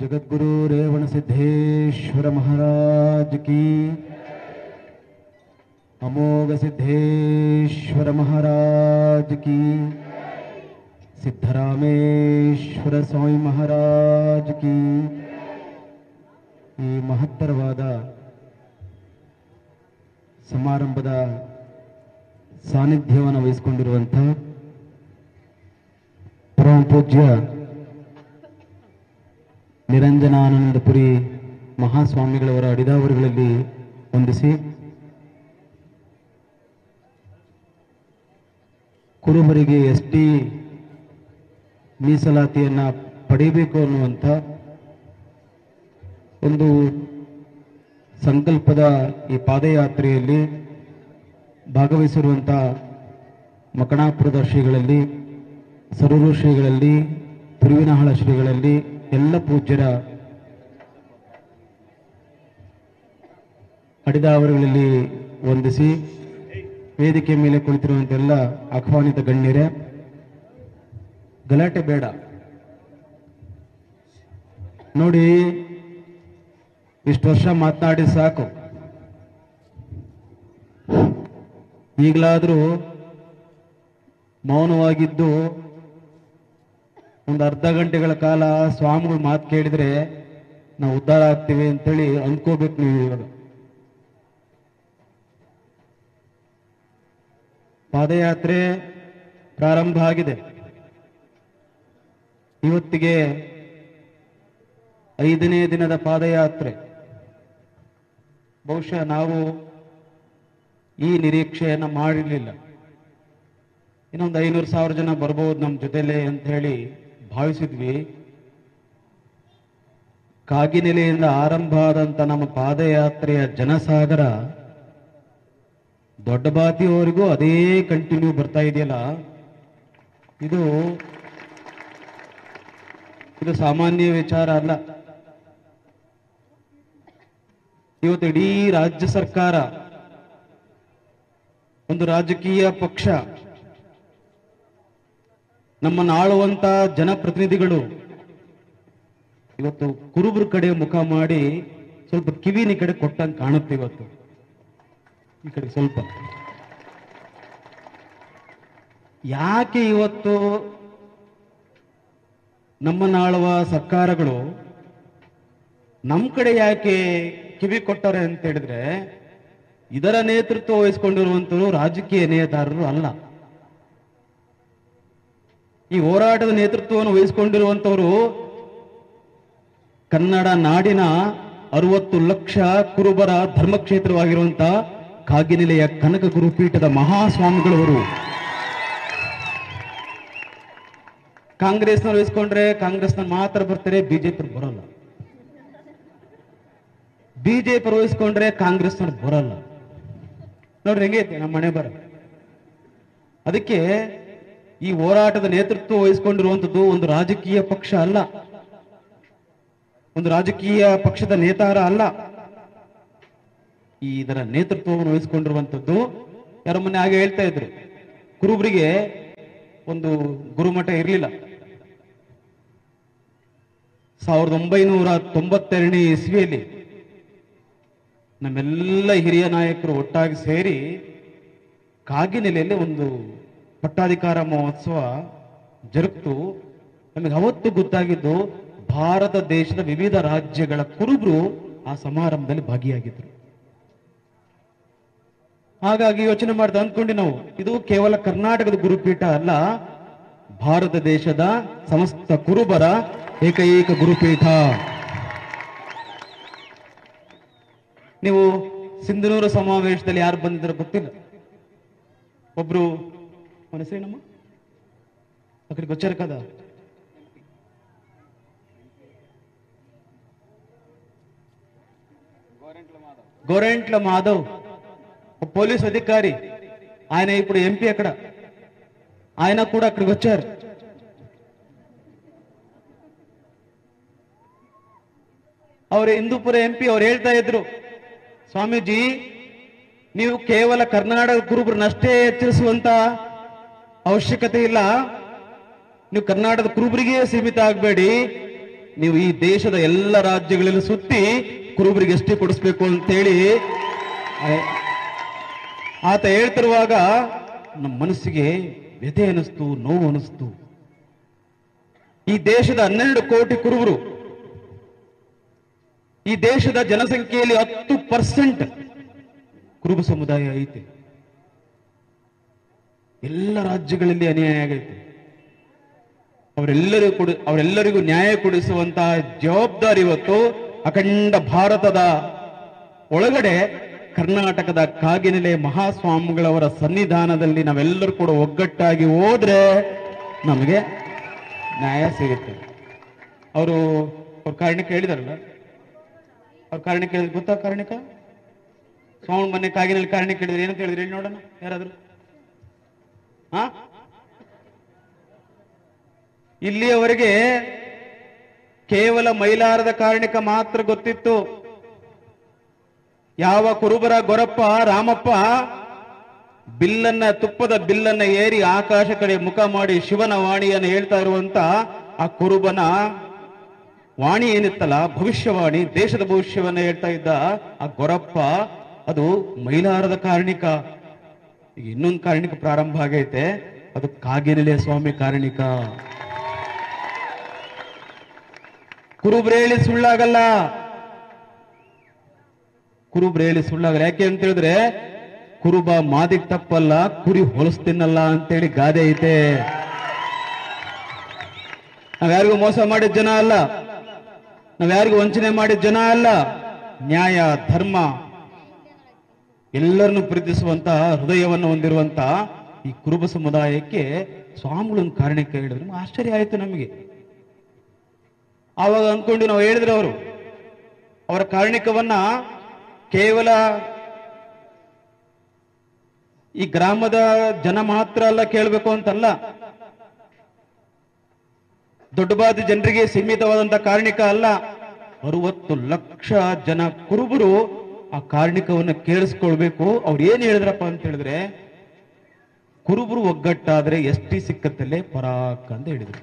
जगद्गुरु रेवण सिद्धेश्वर महाराज की, अमोघ सिद्धेश्वर महाराज की, सिद्धरामेश्वर स्वामी महाराज की। ಈ ಮಹತ್ತರವಾದ ಸಮಾರಂಭದ ಸಾನ್ನಿಧ್ಯವನ್ನು ವಹಿಸಿಕೊಂಡಿರುವಂತಹ ಪರಮ ಪೂಜ್ಯ ನಿರಂಜನಾನಂದಪುರಿ ಮಹಾಸ್ವಾಮಿಗಳವರ ಅಡಿದಾವರುಗಳಲ್ಲಿ ಹೊಂದಿಸಿ ಕುರುಬರಿಗೆ ಎಸ್ಟಿ ಮೀಸಲಾತಿಯನ್ನು ಪಡೆಯಬೇಕು ಅನ್ನುವಂಥ ಒಂದು ಸಂಕಲ್ಪದ ಈ ಪಾದಯಾತ್ರೆಯಲ್ಲಿ ಭಾಗವಹಿಸಿರುವಂಥ ಮಕಣಾಪುರದ ಶ್ರೀಗಳಲ್ಲಿ, ಸರೂರು ಶ್ರೀಗಳಲ್ಲಿ, ತುರುವಿನಹಾಳ ಶ್ರೀಗಳಲ್ಲಿ, ಎಲ್ಲ ಪೂಜ್ಯರ ಅಡಿದಾವರುಗಳಲ್ಲಿ ವಂದಿಸಿ ವೇದಿಕೆ ಮೇಲೆ ಕುಳಿತಿರುವಂತೆಲ್ಲ ಆಹ್ವಾನಿತ ಗಣ್ಯರೇ, ಗಲಾಟೆ ಬೇಡ ನೋಡಿ, ಇಷ್ಟು ವರ್ಷ ಮಾತನಾಡಿ ಸಾಕು. ಈಗಲಾದರೂ ಮೌನವಾಗಿದ್ದು ಒಂದು ಅರ್ಧ ಗಂಟೆಗಳ ಕಾಲ ಸ್ವಾಮಿಗಳು ಮಾತು ಕೇಳಿದ್ರೆ ನಾವು ಉದ್ಧಾರ ಆಗ್ತೀವಿ ಅಂತೇಳಿ ಅಂದ್ಕೋಬೇಕು ನೀವು. ಇವಾಗ ಪಾದಯಾತ್ರೆ ಪ್ರಾರಂಭ ಆಗಿದೆ. ಇವತ್ತಿಗೆ 5ನೇ ದಿನದ ಪಾದಯಾತ್ರೆ. ಬಹುಶಃ ನಾವು ಈ ನಿರೀಕ್ಷೆಯನ್ನು ಮಾಡಿರಲಿಲ್ಲ. ಇನ್ನೊಂದು 500,000 ಜನ ಬರ್ಬೋದು ನಮ್ಮ ಜೊತೆಲೆ ಅಂತ ಹೇಳಿ ಭಾವಿಸಿದ್ವಿ. ಕಾಗಿನೆಲೆಯಿಂದ ಆರಂಭ ಆದಂತ ನಮ್ಮ ಪಾದಯಾತ್ರೆಯ ಜನಸಾಗರ ದೊಡ್ಡಬಾತಿಯವರೆಗೂ ಅದೇ ಕಂಟಿನ್ಯೂ ಬರ್ತಾ ಇದೆಯಲ್ಲ, ಇದು ಸಾಮಾನ್ಯ ವಿಚಾರ ಅಲ್ಲ. ಇವತ್ತು ಇಡೀ ರಾಜ್ಯ ಸರ್ಕಾರ, ಒಂದು ರಾಜಕೀಯ ಪಕ್ಷ, ನಮ್ಮನ್ನು ಆಳುವಂತ ಜನಪ್ರತಿನಿಧಿಗಳು ಇವತ್ತು ಕುರುಬರ ಕಡೆ ಮುಖ ಮಾಡಿ ಸ್ವಲ್ಪ ಕಿವಿನ ಕಡೆ ಕೊಟ್ಟಂಗೆ ಕಾಣುತ್ತೆ. ಇವತ್ತು ಈ ಕಡೆ ಸ್ವಲ್ಪ ಯಾಕೆ ಇವತ್ತು ನಮ್ಮನ್ನಾಳುವ ಸರ್ಕಾರಗಳು ನಮ್ಮ ಕಡೆ ಯಾಕೆ ಕಿವಿ ಕೊಟ್ಟರೆ ಅಂತ ಹೇಳಿದ್ರೆ, ಇದರ ನೇತೃತ್ವ ವಹಿಸಿಕೊಂಡಿರುವಂತವರು ರಾಜಕೀಯ ನೇತಾರರು ಅಲ್ಲ. ಈ ಹೋರಾಟದ ನೇತೃತ್ವವನ್ನು ವಹಿಸಿಕೊಂಡಿರುವಂತವರು ಕನ್ನಡ ನಾಡಿನ 60 ಲಕ್ಷ ಕುರುಬರ ಧರ್ಮಕ್ಷೇತ್ರವಾಗಿರುವಂತಹ ಕಾಗಿನೆಲೆಯ ಕನಕ ಗುರುಪೀಠದ ಮಹಾಸ್ವಾಮಿಗಳವರು. ಕಾಂಗ್ರೆಸ್ನ ವಹಿಸ್ಕೊಂಡ್ರೆ ಕಾಂಗ್ರೆಸ್ನ ಮಾತ್ರ ಬರ್ತಾರೆ, ಬಿಜೆಪಿ ಬರಲ್ಲ. ಬಿಜೆಪಿ ವಹಿಸ್ಕೊಂಡ್ರೆ ಕಾಂಗ್ರೆಸ್ನ ಬರಲ್ಲ. ನೋಡ್ರಿ ಹೆಂಗೈತೆ ನಮ್ಮ ಮನೆ ಬರ. ಅದಕ್ಕೆ ಈ ಹೋರಾಟದ ನೇತೃತ್ವ ವಹಿಸಿಕೊಂಡಿರುವಂಥದ್ದು ಒಂದು ರಾಜಕೀಯ ಪಕ್ಷ ಅಲ್ಲ, ಒಂದು ರಾಜಕೀಯ ಪಕ್ಷದ ನೇತಾರ ಅಲ್ಲ. ಇದರ ನೇತೃತ್ವವನ್ನು ವಹಿಸಿಕೊಂಡಿರುವಂಥದ್ದು ಯಾರ ಮೊನ್ನೆ ಹಾಗೆ ಹೇಳ್ತಾ ಇದ್ರು, ಕುರುಬರಿಗೆ ಒಂದು ಗುರುಮಠ ಇರಲಿಲ್ಲ. 1992ನೇ ಇಸ್ವಿಯಲ್ಲಿ ನಮ್ಮೆಲ್ಲ ಹಿರಿಯ ನಾಯಕರು ಒಟ್ಟಾಗಿ ಸೇರಿ ಕಾಗಿನೆಲೆಯಲ್ಲಿ ಒಂದು ಪಟ್ಟಾಧಿಕಾರ ಮಹೋತ್ಸವ ಜರುಗಿತು. ನಮಗೆ ಅವತ್ತು ಗೊತ್ತಾಗಿದ್ದು, ಭಾರತ ದೇಶದ ವಿವಿಧ ರಾಜ್ಯಗಳ ಕುರುಬರು ಆ ಸಮಾರಂಭದಲ್ಲಿ ಭಾಗಿಯಾಗಿದ್ರು. ಹಾಗಾಗಿ ಯೋಚನೆ ಮಾಡ್ದ ಅಂದ್ಕೊಂಡು ನಾವು, ಇದು ಕೇವಲ ಕರ್ನಾಟಕದ ಗುರುಪೀಠ ಅಲ್ಲ, ಭಾರತ ದೇಶದ ಸಮಸ್ತ ಕುರುಬರ ಏಕೈಕ ಗುರುಪೀಠ. ನೀವು ಸಿಂಧನೂರು ಸಮಾವೇಶದಲ್ಲಿ ಯಾರು ಬಂದಿದ್ರು ಗೊತ್ತಿಲ್ಲ. ಒಬ್ರು ಹೆಸರೇನಮ್ಮ ಆ ಕಡೆ ಗೊಚ್ಚರ ಕದ గోరెంట్ల మాధవ్ పోలీస్ అధికారి, ఆయన ఇప్పుడు ఎంపీ అక్కడ, ఆయన కూడా అక్కడికి వచ్చారు. ಅವರು ಹಿಂದೂಪುರ ಎಂಪಿ ಅವ್ರು ಹೇಳ್ತಾ ಇದ್ರು, ಸ್ವಾಮೀಜಿ ನೀವು ಕೇವಲ ಕರ್ನಾಟಕ ಕುರುಬರನ್ನಷ್ಟೇ ಎಚ್ಚರಿಸುವಂತ ಅವಶ್ಯಕತೆ ಇಲ್ಲ, ನೀವು ಕರ್ನಾಟಕದ ಕುರುಬರಿಗೆ ಸೀಮಿತ ಆಗಬೇಡಿ, ನೀವು ಈ ದೇಶದ ಎಲ್ಲ ರಾಜ್ಯಗಳಲ್ಲಿ ಸುತ್ತಿ ಕುರುಬರಿಗೆ ಎಷ್ಟೇ ಕೊಡಿಸ್ಬೇಕು ಅಂತೇಳಿ ಆತ ಹೇಳ್ತಿರುವಾಗ ನಮ್ಮ ಮನಸ್ಸಿಗೆ ವ್ಯಥೆ ಅನಿಸ್ತು, ನೋವು ಅನಿಸ್ತು. ಈ ದೇಶದ 12 ಕೋಟಿ ಕುರುಬರು, ಈ ದೇಶದ ಜನಸಂಖ್ಯೆಯಲ್ಲಿ 10% ಕುರುಬ ಸಮುದಾಯ ಐತೆ. ಎಲ್ಲ ರಾಜ್ಯಗಳಲ್ಲಿ ಅನ್ಯಾಯ ಆಗೈತೆ. ಅವರೆಲ್ಲರಿಗೂ ನ್ಯಾಯ ಕೊಡಿಸುವಂತಹ ಜವಾಬ್ದಾರಿ ಇವತ್ತು ಅಖಂಡ ಭಾರತದ ಒಳಗಡೆ ಕರ್ನಾಟಕದ ಕಾಗಿನೆಲೆ ಮಹಾಸ್ವಾಮಿಗಳವರ ಸನ್ನಿಧಾನದಲ್ಲಿ ನಾವೆಲ್ಲರೂ ಕೂಡ ಒಗ್ಗಟ್ಟಾಗಿ ಹೋದ್ರೆ ನಮಗೆ ನ್ಯಾಯ ಸಿಗುತ್ತೆ. ಅವ್ರ ಕಾರಣಿಕ ಹೇಳಿದಾರಲ್ಲ, ಅವ್ರ ಕಾರಣಿಕ ಹೇಳಿದ್ರೆ ಗೊತ್ತಾ? ಕಾರಣಿಕ ಸ್ವಾಮಿ ಮೊನ್ನೆ ಕಾಗಿನೆಲೆ ಕಾರಣಿಕ ಹೇಳಿದ್ರೆ ಏನಂತ ಹೇಳಿದ್ರೆ ಹೇಳಿ ನೋಡೋಣ ಯಾರಾದ್ರು. ಇಲ್ಲಿಯವರೆಗೆ ಕೇವಲ ಮೈಲಾರದ ಕಾರಣಿಕ ಮಾತ್ರ ಗೊತ್ತಿತ್ತು. ಯಾವ ಕುರುಬರ ಗೊರಪ್ಪ ರಾಮಪ್ಪ ತುಪ್ಪದ ಬಿಲ್ಲನ್ನ ಏರಿ ಆಕಾಶ ಕಡೆ ಮುಖ ಮಾಡಿ ಶಿವನ ವಾಣಿಯನ್ನು ಹೇಳ್ತಾ ಇರುವಂತ ಆ ಕುರುಬನ ವಾಣಿ ಏನಿತ್ತಲ್ಲ, ಭವಿಷ್ಯವಾಣಿ, ದೇಶದ ಭವಿಷ್ಯವನ್ನ ಹೇಳ್ತಾ ಇದ್ದ ಆ ಗೊರಪ್ಪ ಅದು ಮೈಲಾರದ ಕಾರಣಿಕ. ಈಗ ಇನ್ನೊಂದು ಕಾರಣಿಕ ಪ್ರಾರಂಭ ಆಗೈತೆ, ಅದು ಕಾಗಿನೆಲೆ ಸ್ವಾಮಿ ಕಾರಣಿಕ. ಕುರುಬ್ರೇಳಿ ಸುಳ್ಳಾಗಲ್ಲ, ಕುರುಬ್ರೇಳಿ ಸುಳ್ಳಾಗಲ್ಲ. ಯಾಕೆ ಅಂತ ಹೇಳಿದ್ರೆ ಕುರುಬ ಮಾದಿಗ್ ತಪ್ಪಲ್ಲ, ಕುರಿ ಹೊಲಸ್ತಿನ್ನಲ್ಲ ಅಂತೇಳಿ ಗಾದೆ ಐತೆ. ನಾವ್ಯಾರಿಗೂ ಮೋಸ ಮಾಡಿದ ಜನ ಅಲ್ಲ, ನಾವ್ಯಾರಿಗೂ ವಂಚನೆ ಮಾಡಿದ ಜನ ಅಲ್ಲ. ನ್ಯಾಯ ಧರ್ಮ ಎಲ್ಲರನ್ನು ಪ್ರೀತಿಸುವಂತ ಹೃದಯವನ್ನು ಹೊಂದಿರುವಂತ ಈ ಕುರುಬ ಸಮುದಾಯಕ್ಕೆ ಸ್ವಾಮಿಗಳೊಂದು ಕಾರಣಕ್ಕೆ ಹೇಳಿದ್ರು. ಆಶ್ಚರ್ಯ ಆಯ್ತು ನಮಗೆ. ಆವಾಗ ಅಂದ್ಕೊಂಡು ನಾವು ಹೇಳಿದ್ರೆ ಅವರ ಕಾರಣಿಕವನ್ನ ಕೇವಲ ಈ ಗ್ರಾಮದ ಜನ ಮಾತ್ರ ಅಲ್ಲ ಕೇಳಬೇಕು ಅಂತಲ್ಲ, ದೊಡ್ಡಬಾದಿ ಜನರಿಗೆ ಸೀಮಿತವಾದಂತ ಕಾರಣಿಕ ಅಲ್ಲ. 60 ಲಕ್ಷ ಜನ ಕುರುಬರು ಆ ಕಾರಣಿಕವನ್ನು ಕೇಳಿಸ್ಕೊಳ್ಬೇಕು. ಅವ್ರು ಏನ್ ಹೇಳಿದ್ರಪ್ಪ ಅಂತ ಹೇಳಿದ್ರೆ, ಕುರುಬರು ಒಗ್ಗಟ್ಟಾದ್ರೆ ಎಷ್ಟಿ ಸಿಕ್ಕತ್ತಲ್ಲೇ ಪರಾಕ್ ಅಂತ ಹೇಳಿದ್ರು.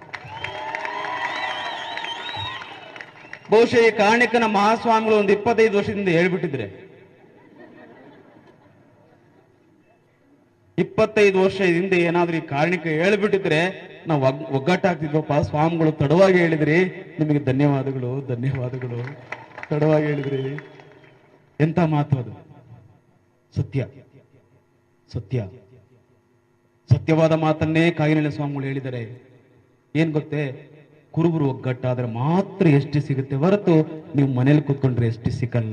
ಬಹುಶಃ ಈ ಕಾರಣಿಕನ ಮಹಾಸ್ವಾಮಿಗಳು ಒಂದು 25 ವರ್ಷದಿಂದ ಹೇಳ್ಬಿಟ್ಟಿದ್ರೆ, 25 ವರ್ಷ ಹಿಂದೆ ಏನಾದ್ರೂ ಈ ಕಾರಣಿಕ ಹೇಳ್ಬಿಟ್ಟಿದ್ರೆ ನಾವು ಒಗ್ಗಟ್ಟಾಗ್ತಿದ್ವಪ್ಪ. ಸ್ವಾಮಿಗಳು ತಡವಾಗಿ ಹೇಳಿದ್ರಿ, ನಿಮಗೆ ಧನ್ಯವಾದಗಳು, ಧನ್ಯವಾದಗಳು, ತಡವಾಗಿ ಹೇಳಿದ್ರಿ. ಎಂತ ಮಾತು ಅದು! ಸತ್ಯ, ಸತ್ಯ, ಸತ್ಯವಾದ ಮಾತನ್ನೇ ಕಾಗಿನೆಲೆ ಸ್ವಾಮಿಗಳು ಹೇಳಿದ್ದಾರೆ. ಏನ್ ಗೊತ್ತೇ, ಕುರುಬರು ಒಗ್ಗಟ್ಟಾದ್ರೆ ಮಾತ್ರ ಎಷ್ಟಿ ಸಿಗುತ್ತೆ ಹೊರತು ನೀವು ಮನೇಲಿ ಕೂತ್ಕೊಂಡ್ರೆ ಎಷ್ಟಿ ಸಿಕ್ಕಲ್ಲ.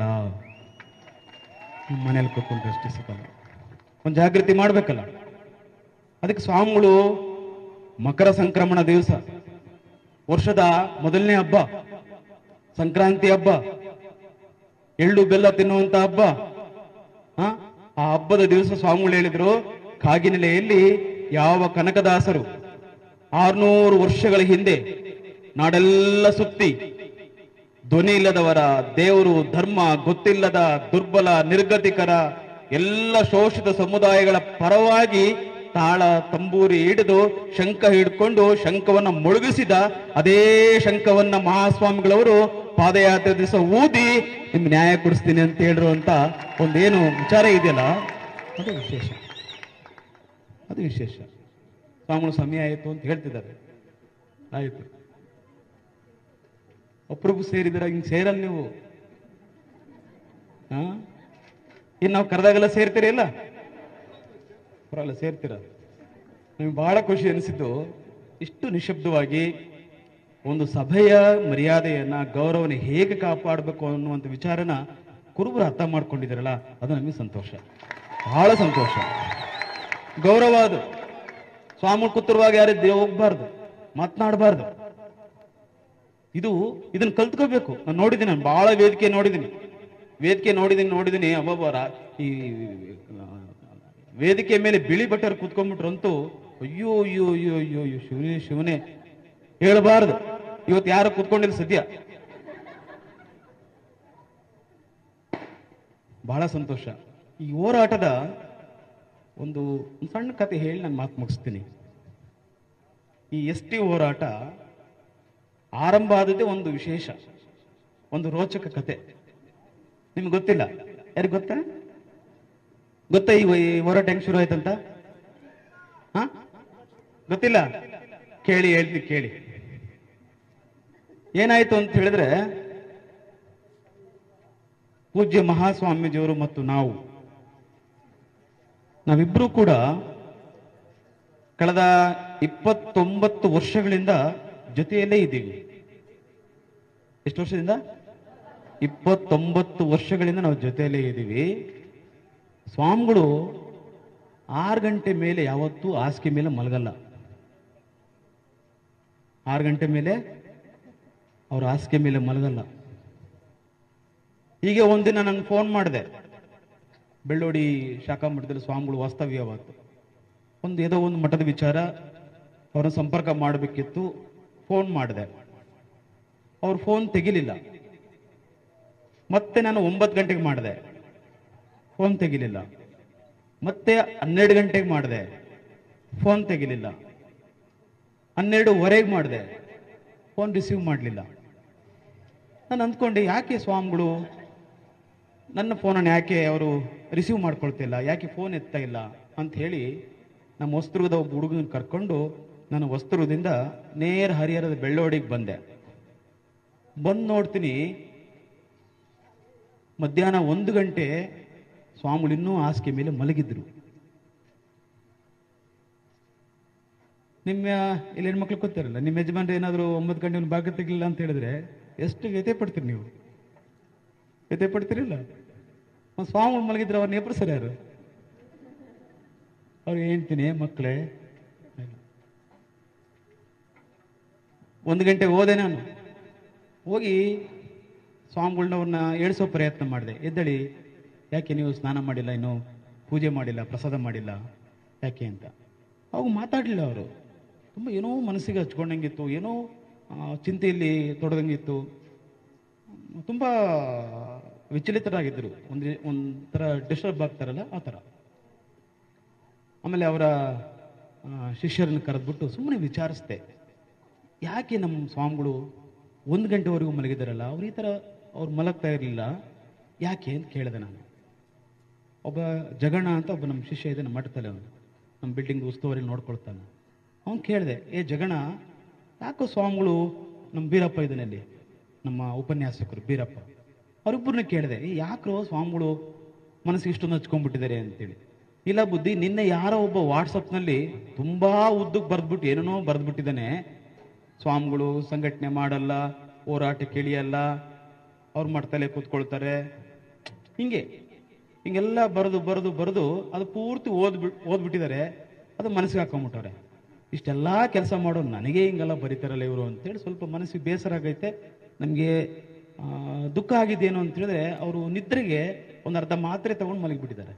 ಮನೇಲಿ ಕೂತ್ಕೊಂಡ್ರೆ ಎಷ್ಟಿ ಸಿಕ್ಕಲ್ಲ. ಒಂದು ಜಾಗೃತಿ ಮಾಡ್ಬೇಕಲ್ಲ. ಅದಕ್ಕೆ ಸ್ವಾಮಿಗಳು ಮಕರ ಸಂಕ್ರಮಣ ದಿವಸ, ವರ್ಷದ ಮೊದಲನೇ ಹಬ್ಬ, ಸಂಕ್ರಾಂತಿ ಹಬ್ಬ, ಎಳ್ಳು ಬೆಲ್ಲ ತಿನ್ನುವಂತ ಹಬ್ಬ, ಆ ಹಬ್ಬದ ದಿವಸ ಸ್ವಾಮಿಗಳು ಹೇಳಿದ್ರು, ಕಾಗಿನೆಲೆಯಲ್ಲಿ ಯಾವ ಕನಕದಾಸರು 600 ವರ್ಷಗಳ ಹಿಂದೆ ನಾಡೆಲ್ಲ ಸುತ್ತಿ ಧ್ವನಿ ಇಲ್ಲದವರ, ದೇವರು ಧರ್ಮ ಗೊತ್ತಿಲ್ಲದ ದುರ್ಬಲ ನಿರ್ಗತಿಕರ ಎಲ್ಲ ಶೋಷಿತ ಸಮುದಾಯಗಳ ಪರವಾಗಿ ತಾಳ ತಂಬೂರಿ ಹಿಡಿದು ಶಂಖ ಹಿಡ್ಕೊಂಡು ಶಂಖವನ್ನ ಮುಳುಗಿಸಿದ ಅದೇ ಶಂಖವನ್ನ ಮಹಾಸ್ವಾಮಿಗಳವರು ಪಾದಯಾತ್ರೆ ದಿವಸ ಊದಿ ನಿಮ್ಗೆ ನ್ಯಾಯ ಕೊಡಿಸ್ತೀನಿ ಅಂತ ಹೇಳಿರುವಂತ ಒಂದೇನು ವಿಚಾರ ಇದೆಯಲ್ಲ, ಅದು ವಿಶೇಷ, ಅದು ವಿಶೇಷ. ಸ್ವಾಮಿಗಳು ಸಮಯ ಆಯಿತು ಅಂತ ಹೇಳ್ತಿದ್ದಾರೆ. ಆಯ್ತು, ಒಬ್ರಿಗೂ ಸೇರಿದಿರ, ಹಿಂಗ್ ಸೇರಲ್ಲ ನೀವು. ಇನ್ನು ನಾವು ಕರೆದಾಗೆಲ್ಲ ಸೇರ್ತೀರಿ ಇಲ್ಲ? ಬರಲ್ಲ, ಸೇರ್ತೀರ. ನಿಮ್ಗೆ ಬಹಳ ಖುಷಿ ಅನಿಸಿದ್ದು, ಇಷ್ಟು ನಿಶಬ್ದವಾಗಿ ಒಂದು ಸಭೆಯ ಮರ್ಯಾದೆಯನ್ನ, ಗೌರವನ ಹೇಗೆ ಕಾಪಾಡಬೇಕು ಅನ್ನುವಂಥ ವಿಚಾರನ ಕುರುಬರು ಅರ್ಥ ಮಾಡ್ಕೊಂಡಿದ್ದಾರಲ್ಲ, ಅದು ನಮಗೆ ಸಂತೋಷ, ಬಹಳ ಸಂತೋಷ. ಗೌರವ ಅದು. ಸ್ವಾಮಿ ಕೂತಿರುವಾಗ ಯಾರಿದ್ದೇ ಹೋಗ್ಬಾರ್ದು, ಮಾತನಾಡಬಾರ್ದು. ಇದನ್ನ ಕಲ್ತ್ಕೋಬೇಕು. ನಾನು ನೋಡಿದ್ದೀನಿ, ನಾನು ಬಹಳ ವೇದಿಕೆ ನೋಡಿದ್ದೀನಿ. ಅಬ್ಬಬ್ಬರ ಈ ವೇದಿಕೆ ಮೇಲೆ ಬಿಳಿ ಬಟ್ಟರು ಕೂತ್ಕೊಂಡ್ಬಿಟ್ರಂತೂ ಅಯ್ಯೋ ಅಯ್ಯೋ ಅಯ್ಯೋ ಅಯ್ಯೋ ಅಯ್ಯೋ, ಶಿವನೇ ಹೇಳಬಾರ್ದು. ಇವತ್ತು ಯಾರು ಕೂತ್ಕೊಂಡಿಲ್ಲ ಸದ್ಯ. ಬಹಳ ಸಂತೋಷ. ಈ ಹೋರಾಟದ ಒಂದು ಸಣ್ಣ ಕತೆ ಹೇಳಿ ನಾನು ಮಾತು ಮುಗಿಸ್ತೀನಿ. ಈ ST ಹೋರಾಟ ಆರಂಭ ಆದದ್ದೇ ಒಂದು ವಿಶೇಷ, ಒಂದು ರೋಚಕ ಕತೆ. ನಿಮ್ಗೆ ಗೊತ್ತಿಲ್ಲ? ಯಾರಿಗೆ ಗೊತ್ತಾ? ಗೊತ್ತಾ ಈ ಹೋರಾಟ ಹೆಂಗ್ ಶುರು ಆಯ್ತಂತ? ಹ ಗೊತ್ತಿಲ್ಲ? ಕೇಳಿ, ಹೇಳ್ತೀನಿ ಕೇಳಿ. ಏನಾಯ್ತು ಅಂತ ಹೇಳಿದ್ರೆ, ಪೂಜ್ಯ ಮಹಾಸ್ವಾಮೀಜಿಯವರು ಮತ್ತು ನಾವಿಬ್ರು ಕೂಡ ಕಳೆದ 29 ವರ್ಷಗಳಿಂದ ಜೊತೆಯಲ್ಲೇ ಇದ್ದೀವಿ. ಎಷ್ಟು ವರ್ಷದಿಂದ? 29 ವರ್ಷಗಳಿಂದ ನಾವು ಜೊತೆಯಲ್ಲೇ ಇದ್ದೀವಿ. ಸ್ವಾಮಿಗಳು 6 ಗಂಟೆ ಮೇಲೆ ಯಾವತ್ತೂ ಹಾಸಿಗೆ ಮೇಲೆ ಮಲಗಲ್ಲ. 6 ಗಂಟೆ ಮೇಲೆ ಅವ್ರ ಹಾಸಿಗೆ ಮೇಲೆ ಮಲಗಲ್ಲ. ಹೀಗೆ ಒಂದಿನ ನಾನು ಫೋನ್ ಮಾಡಿದೆ. ಬೆಳ್ಳೋಡಿ ಶಾಖಾ ಮಠದಲ್ಲಿ ಸ್ವಾಮಿಗಳು ವಾಸ್ತವ್ಯವಾತು. ಏನೋ ಒಂದು ಮಠದ ವಿಚಾರ, ಅವ್ರನ್ನ ಸಂಪರ್ಕ ಮಾಡಬೇಕಿತ್ತು. ಫೋನ್ ಮಾಡಿದೆ, ಅವ್ರ ಫೋನ್ ತೆಗಿಲಿಲ್ಲ. ಮತ್ತೆ ನಾನು 9 ಗಂಟೆಗೆ ಮಾಡಿದೆ, ಫೋನ್ ತೆಗಿಲಿಲ್ಲ. ಮತ್ತೆ 12 ಗಂಟೆಗೆ ಮಾಡಿದೆ, ಫೋನ್ ತೆಗಿಲಿಲ್ಲ. 12:15 ಮಾಡಿದೆ, ಫೋನ್ ರಿಸೀವ್ ಮಾಡಲಿಲ್ಲ. ನಾನು ಅಂದ್ಕೊಂಡೆ, ಯಾಕೆ ಸ್ವಾಮಿಗಳು ನನ್ನ ಫೋನನ್ನು ಯಾಕೆ ಅವರು ರಿಸೀವ್ ಮಾಡ್ಕೊಳ್ತಿಲ್ಲ, ಯಾಕೆ ಫೋನ್ ಎತ್ತಾ ಇಲ್ಲ ಅಂತ ಹೇಳಿ ನಮ್ಮ ವಸ್ತುರ್ಗದ ಒಬ್ಬ ಹುಡುಗನ ಕರ್ಕೊಂಡು ನಾನು ವಸ್ತುರ್ಗದಿಂದ ನೇರ ಹರಿಹರದ ಬೆಳ್ಳೋಡಿಗೆ ಬಂದೆ. ಬಂದು ನೋಡ್ತೀನಿ, ಮಧ್ಯಾಹ್ನ 1 ಗಂಟೆ ಸ್ವಾಮಿಗಳು ಇನ್ನೂ ಹಾಸಿಗೆ ಮೇಲೆ ಮಲಗಿದ್ರು. ನಿಮ್ಮ ಇಲ್ಲಿ ಹೆಣ್ಮಕ್ಳು ಗೊತ್ತಿರಲ್ಲ, ನಿಮ್ಮ ಯಜಮಾನ್ರು ಏನಾದರೂ 9 ಗಂಟೆ ಭಾಗ ತೆಗಿಲ್ಲ ಅಂತ ಹೇಳಿದ್ರೆ ಎಷ್ಟು ವ್ಯಥೆ ಪಡ್ತೀರಿ ನೀವು? ವ್ಯಥೆ ಪಡ್ತೀರಿಲ್ಲ? ಸ್ವಾಮಿಗಳು ಮಲಗಿದ್ರೆ ಅವ್ರನ್ನ ಎಬ್ಬಿಸ್ತಾರೆ ಯಾರು? ಅವ್ರಿಗೆ ಹೇಳ್ತೀನಿ, ಮಕ್ಕಳೇ 1 ಗಂಟೆಗೆ ಹೋದೆ. ನಾನು ಹೋಗಿ ಸ್ವಾಮಿಗಳನ್ನವ್ರನ್ನ ಏಳಿಸೋ ಪ್ರಯತ್ನ ಮಾಡಿದೆ. ಎದ್ದಳಿ, ಯಾಕೆ ನೀವು ಸ್ನಾನ ಮಾಡಿಲ್ಲ, ಇನ್ನೂ ಪೂಜೆ ಮಾಡಿಲ್ಲ, ಪ್ರಸಾದ ಮಾಡಿಲ್ಲ ಯಾಕೆ ಅಂತ. ಅವಾಗ ಮಾತಾಡಲಿಲ್ಲ ಅವರು. ತುಂಬ ಏನೋ ಮನಸ್ಸಿಗೆ ಹಚ್ಕೊಂಡಂಗಿತ್ತು, ಏನೋ ಚಿಂತೆಯಲ್ಲಿ ತೊಡದಂಗಿತ್ತು. ತುಂಬ ವಿಚಲಿತರಾಗಿದ್ದರು, ಒಂಥರ ಡಿಸ್ಟರ್ಬ್ ಆಗ್ತಾರಲ್ಲ ಆ ಥರ. ಆಮೇಲೆ ಅವರ ಶಿಷ್ಯರನ್ನು ಕರೆದ್ಬಿಟ್ಟು ಸುಮ್ಮನೆ ವಿಚಾರಿಸ್ದೆ, ಯಾಕೆ ನಮ್ಮ ಸ್ವಾಮಿಗಳು 1 ಗಂಟೆವರೆಗೂ ಮಲಗಿದಾರಲ್ಲ, ಅವ್ರು ಈ ಥರ ಅವ್ರು ಮಲಗ್ತಾ ಇರಲಿಲ್ಲ ಯಾಕೆ ಅಂತ ಕೇಳಿದೆ ನಾನು. ಒಬ್ಬ ಜಗಣ ಅಂತ ಒಬ್ಬ ನಮ್ಮ ಶಿಷ್ಯ ಇದೆ, ನಮ್ಮ ಮಠದಲ್ಲಿ, ಅವನು ನಮ್ಮ ಬಿಲ್ಡಿಂಗ್ ಉಸ್ತುವಾರಿ ನೋಡ್ಕೊಳ್ತಾನೆ. ಅವ್ನು ಕೇಳಿದೆ, ಜಗಣ, ಯಾಕೋ ಸ್ವಾಮಿಗಳು, ನಮ್ಮ ಬೀರಪ್ಪ ಇದನ್ನಲ್ಲಿ, ನಮ್ಮ ಉಪನ್ಯಾಸಕರು ಬೀರಪ್ಪ, ಅವರಿಬ್ಬರನ್ನ ಕೇಳಿದೆ, ಯಾಕ್ರೋ ಸ್ವಾಮಿಗಳು ಮನಸ್ಸಿಗೆ ಇಷ್ಟೊಂದು ಹಚ್ಕೊಂಡ್ಬಿಟ್ಟಿದ್ದಾರೆ ಅಂತೇಳಿ. ಇಲ್ಲ ಬುದ್ಧಿ, ನಿನ್ನೆ ಯಾರೋ ಒಬ್ಬ ವಾಟ್ಸಪ್ನಲ್ಲಿ ತುಂಬಾ ಉದ್ದಕ್ಕೆ ಬರೆದ್ಬಿಟ್ಟು ಏನೇನೋ ಬರೆದ್ಬಿಟ್ಟಿದ್ದಾನೆ, ಸ್ವಾಮಿಗಳು ಸಂಘಟನೆ ಮಾಡಲ್ಲ, ಹೋರಾಟಕ್ಕೆ ಇಳಿಯಲ್ಲ, ಅವ್ರ ಮಠದಲ್ಲೇ ಕೂತ್ಕೊಳ್ತಾರೆ, ಹಿಂಗೆಲ್ಲ ಬರೆದು ಅದು ಪೂರ್ತಿ ಓದ್ಬಿಟ್ಟಿದ್ದಾರೆ. ಅದು ಮನಸ್ಸಿಗೆ ಹಾಕೊಂಡ್ಬಿಟ್ಟವ್ರೆ. ಇಷ್ಟೆಲ್ಲ ಕೆಲಸ ಮಾಡೋ ನನಗೆ ಹಿಂಗೆಲ್ಲ ಬರೀತಾರಲ್ಲ ಇವರು ಅಂತೇಳಿ ಸ್ವಲ್ಪ ಮನಸ್ಸಿಗೆ ಬೇಸರ ಆಗೈತೆ. ನಮಗೆ ದುಃಖ ಆಗಿದ್ದೇನು ಅಂತ ಹೇಳಿದ್ರೆ, ಅವರು ನಿದ್ರೆಗೆ ಒಂದು ಅರ್ಧ ಮಾತ್ರೆ ತಗೊಂಡು ಮಲಗಿಬಿಟ್ಟಿದ್ದಾರೆ.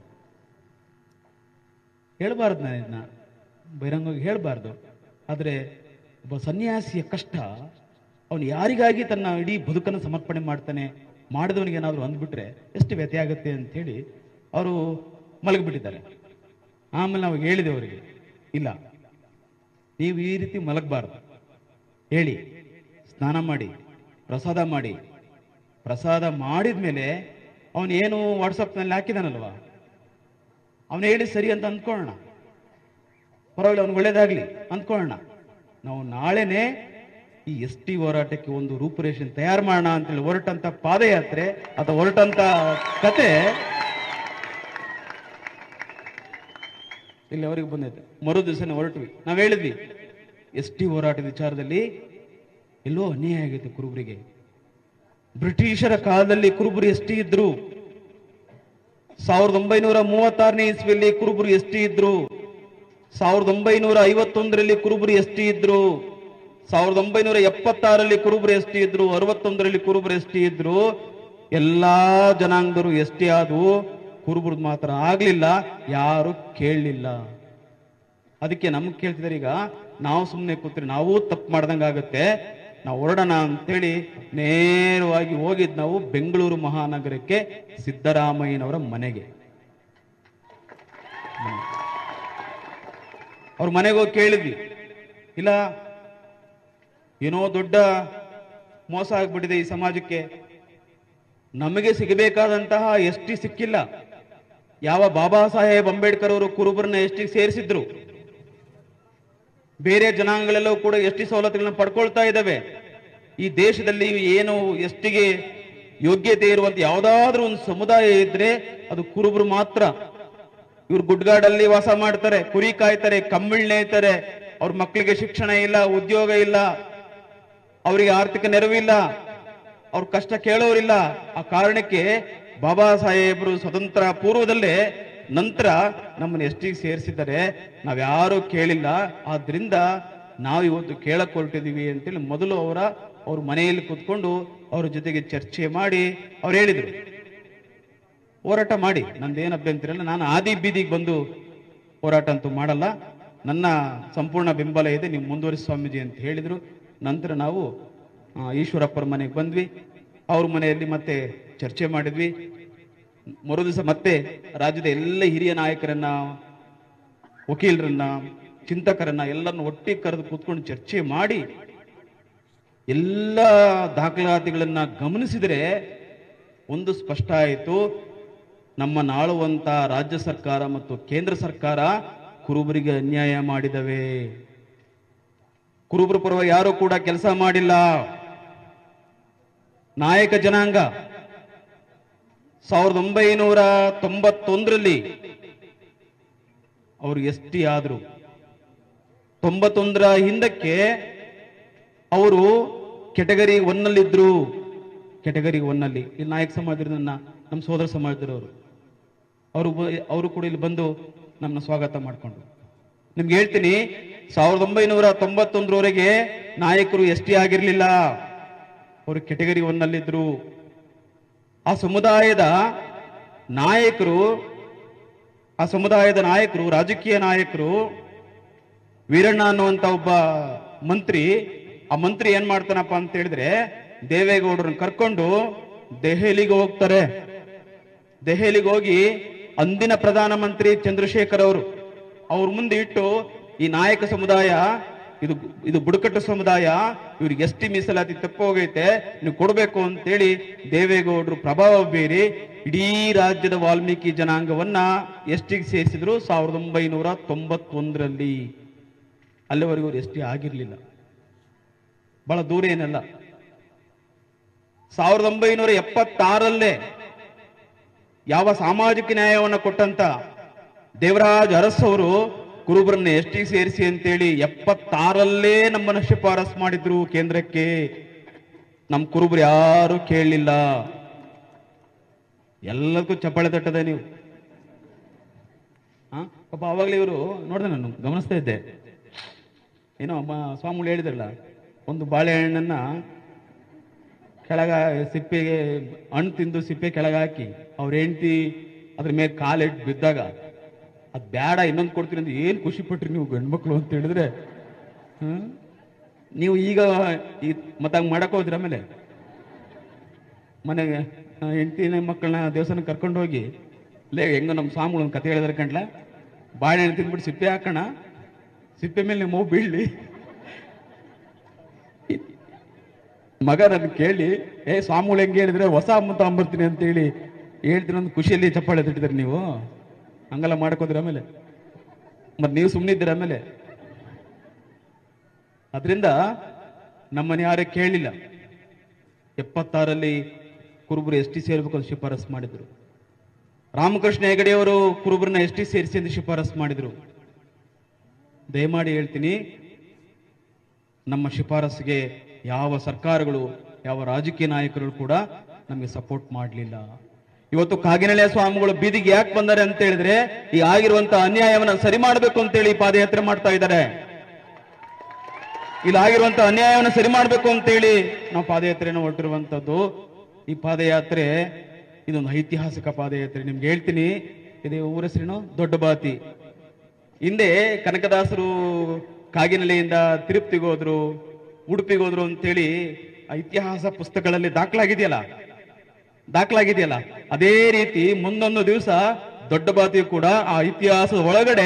ಹೇಳ್ಬಾರ್ದು, ನಾನು ಇದನ್ನ ಬಹಿರಂಗವಾಗಿ ಹೇಳ್ಬಾರ್ದು. ಆದರೆ ಒಬ್ಬ ಸನ್ಯಾಸಿಯ ಕಷ್ಟ, ಅವನು ಯಾರಿಗಾಗಿ ತನ್ನ ಇಡೀ ಬದುಕನ್ನು ಸಮರ್ಪಣೆ ಮಾಡ್ತಾನೆ, ಮಾಡಿದವನಿಗೆ ಏನಾದರೂ ಅಂದ್ಬಿಟ್ರೆ ಎಷ್ಟು ವ್ಯಥೆ ಆಗುತ್ತೆ ಅಂಥೇಳಿ ಅವರು ಮಲಗಿಬಿಟ್ಟಿದ್ದಾರೆ. ಆಮೇಲೆ ನಾವು ಹೇಳಿದೆ ಅವರಿಗೆ, ಇಲ್ಲ ನೀವು ಈ ರೀತಿ ಮಲಗಬಾರ್ದು, ಹೇಳಿ ಸ್ನಾನ ಮಾಡಿ ಪ್ರಸಾದ ಮಾಡಿ, ಪ್ರಸಾದ ಮಾಡಿದ್ಮೇಲೆ ಅವನು ಏನು ವಾಟ್ಸಪ್ನಲ್ಲಿ ಹಾಕಿದಾನಲ್ವಾ, ಅವನು ಹೇಳಿ ಸರಿ ಅಂತ ಅಂದ್ಕೊಳ್ಳೋಣ, ಪರವಾಗಿಲ್ಲ, ಅವ್ನಿಗೆ ಒಳ್ಳೇದಾಗ್ಲಿ ಅಂದ್ಕೊಳ್ಳೋಣ. ನಾವು ನಾಳೆನೆ ಈ ST ಹೋರಾಟಕ್ಕೆ ಒಂದು ರೂಪುರೇಷೆ ತಯಾರು ಮಾಡೋಣ ಅಂತೇಳಿ ಹೊರಟಂತ ಪಾದಯಾತ್ರೆ ಅಥವಾ ಹೊರಟಂತ ಕತೆ ಇಲ್ಲಿ ಅವರಿಗೆ ಬಂದೈತೆ. ಮರು ದಿವಸನೇ ಹೊರಟ್ವಿ. ನಾವು ಹೇಳಿದ್ವಿ, ST ಹೋರಾಟದ ವಿಚಾರದಲ್ಲಿ ಎಲ್ಲೋ ಅನ್ಯಾಯ ಆಗೈತೆ ಕುರುಬರಿಗೆ. ಬ್ರಿಟಿಷರ ಕಾಲದಲ್ಲಿ ಕುರುಬರು ST ಇದ್ರು. 1936ನೇ ಇಸ್ವಿಯಲ್ಲಿ ಕುರುಬರು ST ಇದ್ರು. 1951ರಲ್ಲಿ ಕುರುಬರು ST ಇದ್ರು. 1976ರಲ್ಲಿ ಕುರುಬರು ST ಇದ್ರು. 61ರಲ್ಲಿ ಕುರುಬರು ST ಇದ್ರು. ಎಲ್ಲಾ ಜನಾಂಗದವರು ST ಆದವು, ಕುರುಬರದ್ದು ಮಾತ್ರ ಆಗ್ಲಿಲ್ಲ, ಯಾರು ಕೇಳಲಿಲ್ಲ. ಅದಕ್ಕೆ ನಮ್ಗೆ ಕೇಳ್ತಿದ್ದಾರೆ, ಈಗ ನಾವು ಸುಮ್ಮನೆ ಕೂತ್ರೆ ನಾವು ತಪ್ಪು ಮಾಡ್ದಂಗೆ ಆಗುತ್ತೆ, ನಾವು ಹೊರಡೋಣ ಅಂತೇಳಿ ನೇರವಾಗಿ ಹೋಗಿದ್ ನಾವು ಬೆಂಗಳೂರು ಮಹಾನಗರಕ್ಕೆ, ಸಿದ್ದರಾಮಯ್ಯನವರ ಮನೆಗೆ. ಅವ್ರ ಮನೆಗೆ ಹೋಗಿ ಕೇಳಿದ್ವಿ. ಇಲ್ಲ, ಏನೋ ದೊಡ್ಡ ಮೋಸ ಆಗ್ಬಿಟ್ಟಿದೆ ಈ ಸಮಾಜಕ್ಕೆ. ನಮಗೆ ಸಿಗಬೇಕಾದಂತಹ ಎಸ್ಟಿ ಸಿಕ್ಕಿಲ್ಲ. ಯಾವ ಬಾಬಾ ಸಾಹೇಬ್ ಅಂಬೇಡ್ಕರ್ ಅವರು ಕುರುಬರನ್ನ ಎಸ್ಟಿ ಸೇರಿಸಿದ್ರು. ಬೇರೆ ಜನಾಂಗಗಳೆಲ್ಲವೂ ಕೂಡ ಎಸ್ಟಿ ಸವಲತ್ತುಗಳನ್ನ ಪಡ್ಕೊಳ್ತಾ ಇದ್ದಾವೆ. ಈ ದೇಶದಲ್ಲಿ ಏನು ಎಸ್ಟಿಗೆ ಯೋಗ್ಯತೆ ಇರುವಂತ ಯಾವುದಾದ್ರೂ ಒಂದು ಸಮುದಾಯ ಇದ್ರೆ ಅದು ಕುರುಬರು ಮಾತ್ರ. ಇವ್ರು ಗುಡ್ಗಾಡಲ್ಲಿ ವಾಸ ಮಾಡ್ತಾರೆ, ಕುರಿ ಕಾಯ್ತಾರೆ, ಕಂಬಳಿ ನೇಯ್ತಾರೆ, ಅವ್ರ ಮಕ್ಕಳಿಗೆ ಶಿಕ್ಷಣ ಇಲ್ಲ, ಉದ್ಯೋಗ ಇಲ್ಲ, ಅವರಿಗೆ ಆರ್ಥಿಕ ನೆರವಿಲ್ಲ, ಅವ್ರ ಕಷ್ಟ ಕೇಳೋರಿಲ್ಲ. ಆ ಕಾರಣಕ್ಕೆ ಬಾಬಾ ಸಾಹೇಬರು ಸ್ವತಂತ್ರ ಪೂರ್ವದಲ್ಲೇ ನಂತರ ನಮ್ಮನ್ನು ಎಸ್ಟಿಗೆ ಸೇರಿಸಿದ್ದಾರೆ. ನಾವ್ಯಾರೂ ಕೇಳಿಲ್ಲ. ಆದ್ರಿಂದ ನಾವು ಇವತ್ತು ಕೇಳಕ್ ಹೊರಟಿದೀವಿ ಅಂತೇಳಿ ಮೊದಲು ಅವ್ರ ಮನೆಯಲ್ಲಿ ಕೂತ್ಕೊಂಡು ಅವ್ರ ಜೊತೆಗೆ ಚರ್ಚೆ ಮಾಡಿ ಅವ್ರು ಹೇಳಿದ್ರು, ಹೋರಾಟ ಮಾಡಿ, ನಂದೇನು ಅಭ್ಯಂತರ ಇಲ್ಲ, ನಾನು ಆದಿ ಬೀದಿಗೆ ಬಂದು ಹೋರಾಟ ಅಂತೂ ಮಾಡಲ್ಲ, ನನ್ನ ಸಂಪೂರ್ಣ ಬೆಂಬಲ ಇದೆ, ನೀವು ಮುಂದುವರಿಸಿ ಸ್ವಾಮೀಜಿ ಅಂತ ಹೇಳಿದ್ರು. ನಂತರ ನಾವು ಈಶ್ವರಪ್ಪರ ಮನೆಗೆ ಬಂದ್ವಿ. ಅವ್ರ ಮನೆಯಲ್ಲಿ ಮತ್ತೆ ಚರ್ಚೆ ಮಾಡಿದ್ವಿ. ಮರು ದಿವಸ ಮತ್ತೆ ರಾಜ್ಯದ ಎಲ್ಲ ಹಿರಿಯ ನಾಯಕರನ್ನ, ವಕೀಲರನ್ನ, ಚಿಂತಕರನ್ನ ಎಲ್ಲರನ್ನ ಒಟ್ಟಿಗೆ ಕರೆದು ಕೂತ್ಕೊಂಡು ಚರ್ಚೆ ಮಾಡಿ ಎಲ್ಲ ದಾಖಲಾತಿಗಳನ್ನ ಗಮನಿಸಿದರೆ ಒಂದು ಸ್ಪಷ್ಟ ಆಯಿತು, ನಮ್ಮನ್ನಾಳುವಂತ ರಾಜ್ಯ ಸರ್ಕಾರ ಮತ್ತು ಕೇಂದ್ರ ಸರ್ಕಾರ ಕುರುಬರಿಗೆ ಅನ್ಯಾಯ ಮಾಡಿದವೆ. ಕುರುಬರ ಪರವಾಗಿ ಯಾರು ಕೂಡ ಕೆಲಸ ಮಾಡಿಲ್ಲ. ನಾಯಕ ಜನಾಂಗ 1991ರಲ್ಲಿ ಅವರು ಎಸ್ಟಿ ಆದ್ರು. 91ರ ಹಿಂದಕ್ಕೆ ಅವರು ಕೆಟಗರಿ 1 ನಲ್ಲಿದ್ರು. ಕೆಟಗರಿ 1 ನಲ್ಲಿ ಇಲ್ಲಿ ನಾಯಕ ಸಮಾಜದಿಂದ ನಮ್ಮ ಸೋದರ ಸಮಾಜದವರು ಅವರು ಕೂಡ ಇಲ್ಲಿ ಬಂದು ನಮ್ಮನ್ನ ಸ್ವಾಗತ ಮಾಡಿಕೊಂಡ್ರು. ನಿಮ್ಗೆ ಹೇಳ್ತೀನಿ, 1991ರವರೆಗೆ ನಾಯಕರು ಎಸ್ಟಿ ಆಗಿರ್ಲಿಲ್ಲ, ಅವರು ಕೆಟಗರಿ 1 ನಲ್ಲಿದ್ರು. ಆ ಸಮುದಾಯದ ನಾಯಕರು ರಾಜಕೀಯ ನಾಯಕರು, ವೀರಣ್ಣ ಅನ್ನುವಂತ ಒಬ್ಬ ಮಂತ್ರಿ, ಆ ಮಂತ್ರಿ ಏನ್ ಮಾಡ್ತಾನಪ್ಪ ಅಂತ ಹೇಳಿದ್ರೆ ದೇವೇಗೌಡರನ್ನ ಕರ್ಕೊಂಡು ದೆಹಲಿಗೆ ಹೋಗ್ತಾರೆ. ದೆಹಲಿಗೆ ಹೋಗಿ ಅಂದಿನ ಪ್ರಧಾನಮಂತ್ರಿ ಚಂದ್ರಶೇಖರ್ ಅವ್ರ ಮುಂದೆ ಇಟ್ಟು, ಈ ನಾಯಕ ಸಮುದಾಯ ಇದು ಬುಡಕಟ್ಟು ಸಮುದಾಯ, ಇವ್ರಿಗೆ ಎಸ್ಟಿ ಮೀಸಲಾತಿ ತಪ್ಪು ಹೋಗೈತೆ, ನೀವು ಕೊಡಬೇಕು ಅಂತೇಳಿ ದೇವೇಗೌಡರು ಪ್ರಭಾವ ಬೀರಿ ಇಡೀ ರಾಜ್ಯದ ವಾಲ್ಮೀಕಿ ಜನಾಂಗವನ್ನ ಎಸ್ಟಿಗೆ ಸೇರಿಸಿದ್ರು 1991ರಲ್ಲಿ. ಅಲ್ಲಿವರೆಗೂ ಅವರು ಎಸ್ಟಿ ಆಗಿರ್ಲಿಲ್ಲ. ಬಹಳ ದೂರ ಏನಲ್ಲ. 1976ರಲ್ಲೇ ಯಾವ ಸಾಮಾಜಿಕ ನ್ಯಾಯವನ್ನು ಕೊಟ್ಟಂತ ದೇವರಾಜ್ ಅರಸ್ ಅವರು ಕುರುಬರನ್ನ ಎಸ್ಟಿ ಸೇರಿಸಿ ಅಂತೇಳಿ 76ರಲ್ಲೇ ನಮ್ಮನ್ನು ಶಿಫಾರಸ್ ಮಾಡಿದ್ರು ಕೇಂದ್ರಕ್ಕೆ. ನಮ್ ಕುರುಬರು ಯಾರು ಕೇಳಲಿಲ್ಲ. ಎಲ್ಲದಕ್ಕೂ ಚಪ್ಪಾಳೆ ತಟ್ಟದೆ ನೀವು. ಪಾಪ ಅವಾಗಲೇ ಇವರು ನೋಡಿದೆ, ನಾನು ಗಮನಿಸ್ತಾ ಇದ್ದೆ, ಏನೋ ಸ್ವಾಮಿಗಳು ಹೇಳಿದ್ರಲ್ಲ, ಒಂದು ಬಾಳೆಹಣ್ಣನ್ನ ಕೆಳಗ ಸಿಪ್ಪೆಗೆ ಹಣ್ಣು ತಿಂದು ಸಿಪ್ಪೆ ಕೆಳಗಾಕಿ ಅವ್ರ ಹೆಂಡತಿ ಅದ್ರ ಮೇಲೆ ಕಾಲಿಟ್ಟು ಬಿದ್ದಾಗ ಅದ್ ಬೇಡ ಇನ್ನೊಂದು ಕೊಡ್ತೀನಿ ಅಂತ ಏನ್ ಖುಷಿ ಪಟ್ರಿ ನೀವು ಗಂಡ್ಮಕ್ಳು ಅಂತ ಹೇಳಿದ್ರೆ, ನೀವು ಈಗ ಮತ್ತಂಗ್ ಮಾಡಕ್ ಹೋದ್ರಿ. ಆಮೇಲೆ ಮನೆಗೆ ಹೆಂಡತಿನ ಮಕ್ಕಳನ್ನ ದೇವಸ್ಥಾನ ಕರ್ಕೊಂಡು ಹೋಗಿ ಹೆಂಗ ನಮ್ಮ ಸ್ವಾಮಿಗಳು ಒಂದು ಕತೆ ಹೇಳಿದ್ರೆ ಕಂಡ್ಲ, ಬಾಳೆಹಣ್ಣು ತಿಂದ್ಬಿಟ್ಟು ಸಿಪ್ಪೆ ಹಾಕೋಣ, ಸಿಪ್ಪೆ ಮೇಲೆ ನೀವು ಮೂಗು ಬೀಳ್ಲಿ. ಮಗ ನನ್ ಕೇಳಿ, ಸ್ವಾಮಿಗಳು ಹೆಂಗೆ ಹೇಳಿದ್ರೆ ಹೊಸ ಅಮ್ಮ ತಗೊಂಬರ್ತೀನಿ ಅಂತ ಹೇಳಿ ಹೇಳ್ತೀನಿ ಒಂದು ಖುಷಿಯಲ್ಲಿ ಚಪ್ಪಾಳೆ ತಟ್ಟಿದ್ರಿ ನೀವು. ಹಂಗೆಲ್ಲ ಮಾಡ್ಕೋದ್ರಿ. ಆಮೇಲೆ ಮತ್ ನೀವು ಸುಮ್ಮನಿದ್ದೀರ. ಆಮೇಲೆ ಅದರಿಂದ ನಮ್ಮನೆ ಯಾರೇ ಕೇಳಲಿಲ್ಲ. 76ರಲ್ಲಿ ಕುರುಬರು ಎಸ್ಟಿ ಸೇರ್ಬೇಕು ಅಂತ ಶಿಫಾರಸ್ ಮಾಡಿದ್ರು. ರಾಮಕೃಷ್ಣ ಹೆಗಡೆಯವರು ಕುರುಬರನ್ನ ಎಸ್ಟಿ ಸೇರಿಸಿ ಅಂತ ಶಿಫಾರಸ್ ಮಾಡಿದ್ರು. ದಯಮಾಡಿ ಹೇಳ್ತೀನಿ, ನಮ್ಮ ಶಿಫಾರಸ್ಸಿಗೆ ಯಾವ ಸರ್ಕಾರಗಳು, ಯಾವ ರಾಜಕೀಯ ನಾಯಕರು ಕೂಡ ನಮಗೆ ಸಪೋರ್ಟ್ ಮಾಡಲಿಲ್ಲ. ಇವತ್ತು ಕಾಗಿನೆಲೆಯ ಸ್ವಾಮಿಗಳು ಬೀದಿಗೆ ಯಾಕೆ ಬಂದಾರೆ ಅಂತ ಹೇಳಿದ್ರೆ, ಈ ಆಗಿರುವಂತಹ ಅನ್ಯಾಯವನ್ನು ಸರಿ ಮಾಡಬೇಕು ಅಂತೇಳಿ ಪಾದಯಾತ್ರೆ ಮಾಡ್ತಾ ಇದ್ದಾರೆ. ಇಲ್ಲಿ ಆಗಿರುವಂತಹ ಅನ್ಯಾಯವನ್ನು ಸರಿ ಮಾಡಬೇಕು ಅಂತೇಳಿ ನಾವು ಪಾದಯಾತ್ರೆಯನ್ನು ಹೊರಟಿರುವಂತದ್ದು. ಈ ಪಾದಯಾತ್ರೆ ಇದೊಂದು ಐತಿಹಾಸಿಕ ಪಾದಯಾತ್ರೆ. ನಿಮ್ಗೆ ಹೇಳ್ತೀನಿ, ಇದು ಊರ ಹೆಸರೇನು, ದೊಡ್ಡ ಬಾತಿ. ಹಿಂದೆ ಕನಕದಾಸರು ಕಾಗಿನೆಲೆಯಿಂದ ತಿರುಪತಿಗೆ ಹೋದ್ರು, ಉಡುಪಿಗೆ ಹೋದ್ರು ಅಂತೇಳಿ ಇತಿಹಾಸ ಪುಸ್ತಕಗಳಲ್ಲಿ ದಾಖಲಾಗಿದೆಯಲ್ಲ, ಅದೇ ರೀತಿ ಮುಂದೊಂದು ದಿವಸ ದೊಡ್ಡ ಬಾತಿಯು ಕೂಡ ಆ ಇತಿಹಾಸದ ಒಳಗಡೆ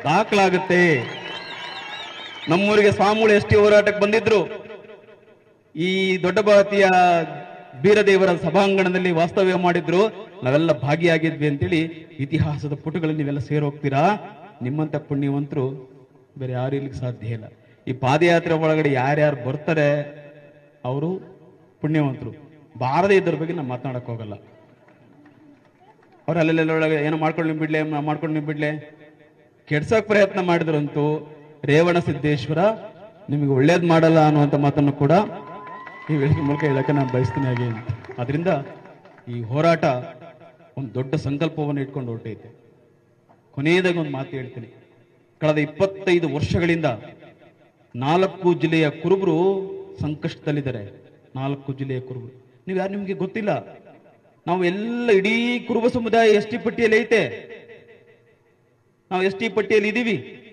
ದಾಖಲಾಗುತ್ತೆ. ನಮ್ಮೂರಿಗೆ ಸ್ವಾಮಿಗಳು ಎಸ್ಟಿ ಹೋರಾಟಕ್ಕೆ ಬಂದಿದ್ರು. ಈ ದೊಡ್ಡಬಾತಿಯ ಬೀರದೇವರ ಸಭಾಂಗಣದಲ್ಲಿ ವಾಸ್ತವ್ಯ ಮಾಡಿದ್ರು, ನಾವೆಲ್ಲ ಭಾಗಿಯಾಗಿದ್ವಿ ಅಂತೇಳಿ ಇತಿಹಾಸದ ಪುಟಗಳಲ್ಲಿ ನೀವೆಲ್ಲ ಸೇರೋಗ್ತೀರಾ. ನಿಮ್ಮಂತ ಪುಣ್ಯವಂತರು ಬೇರೆ ಯಾರು ಇರ್ಲಿಕ್ಕೆ ಸಾಧ್ಯ ಇಲ್ಲ. ಈ ಪಾದಯಾತ್ರೆ ಒಳಗಡೆ ಯಾರ್ಯಾರು ಬರ್ತಾರೆ ಅವರು ಪುಣ್ಯವಂತರು. ಬಾರದೇ ಇದ್ರ ಬಗ್ಗೆ ನಾವು ಮಾತನಾಡಕ್ ಹೋಗಲ್ಲ. ಅವ್ರು ಅಲ್ಲೆಲ್ಲೊಳಗೆ ಏನೋ ಮಾಡ್ಕೊಂಡು ಬಿಡ್ಲೆ ಕೆಡ್ಸಕ್ ಪ್ರಯತ್ನ ಮಾಡಿದ್ರಂತೂ ರೇವಣ ಸಿದ್ದೇಶ್ವರ ನಿಮಗೆ ಒಳ್ಳೇದ್ ಮಾಡಲ್ಲ ಅನ್ನುವಂಥ ಮಾತನ್ನು ಕೂಡ ಈ ವೇದಿಕೆ ಮೂಲಕ ಹೇಳಕ್ಕೆ ನಾನು ಬಯಸ್ತೀನಿ ಹಾಗೆ ಅಂತ. ಆದ್ರಿಂದ ಈ ಹೋರಾಟ ಒಂದು ದೊಡ್ಡ ಸಂಕಲ್ಪವನ್ನು ಇಟ್ಕೊಂಡು ಹೊರಟೈತೆ. ಕೊನೆಯದಾಗ ಒಂದು ಮಾತು ಹೇಳ್ತೀನಿ. ಕಳೆದ 25 ವರ್ಷಗಳಿಂದ 4 ಜಿಲ್ಲೆಯ ಕುರುಬರು ಸಂಕಷ್ಟದಲ್ಲಿದ್ದಾರೆ. 4 ಜಿಲ್ಲೆಯ ಕುರುಬರು ನಿಮ್ಗೆ ಗೊತ್ತಿಲ್ಲ. ನಾವು ಎಲ್ಲ ಇಡೀ ಕುರುಬ ಸಮುದಾಯ ಎಸ್ ಟಿ ಪಟ್ಟಿಯಲ್ಲಿ ಐತೆ. ನಾವು ಎಸ್ ಟಿ ಪಟ್ಟಿಯಲ್ಲಿ ಇದೀವಿ.